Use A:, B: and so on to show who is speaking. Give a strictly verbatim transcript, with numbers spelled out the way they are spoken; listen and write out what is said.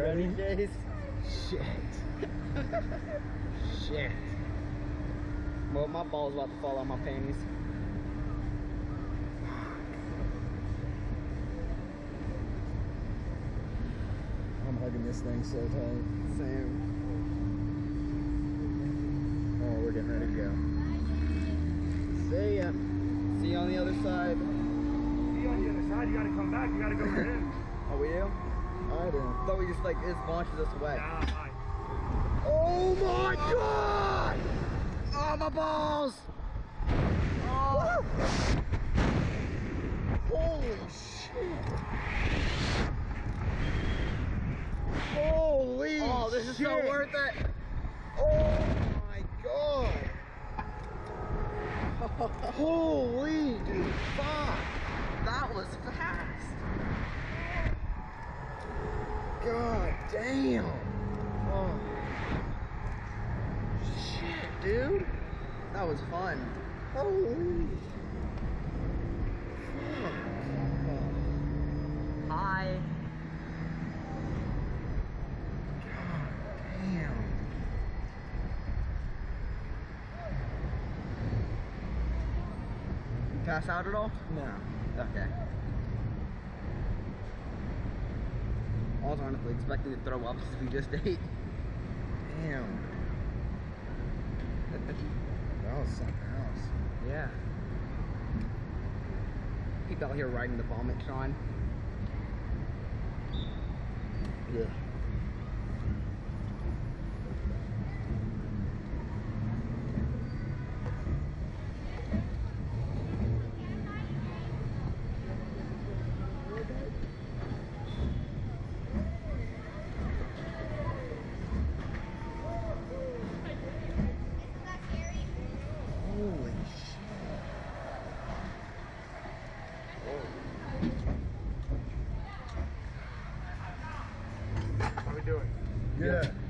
A: ready?
B: Jace?
A: Shit. Shit.
B: Well, my ball's about to fall on my panties.
A: I'm hugging this thing so tight.
B: Same.
A: Oh, we're getting ready to go.
B: See ya. See you on the other side.
C: See you on the other side. You gotta come back. You gotta go with him.
B: Oh, we do?
A: I do.
B: I thought we just like, it launches us away.
C: Nah, bye.
B: Oh my god! Oh, my balls! Oh. Holy shit!
A: Holy
B: Oh, this is
A: shit.
B: so worth it! Oh my god!
A: Holy dude.
B: Fuck! That was fast!
A: God damn.
B: Oh. Shit, dude! That was fun.
A: Holy.
B: Hi.
A: Damn.
B: Pass out at all?
A: No.
B: Okay. I was honestly expecting to throw up since we just ate.
A: Damn. That was something else.
B: Yeah. People out here riding the vomit, Sean.
A: Yeah. Holy shit.
C: How we doing?
A: Yeah.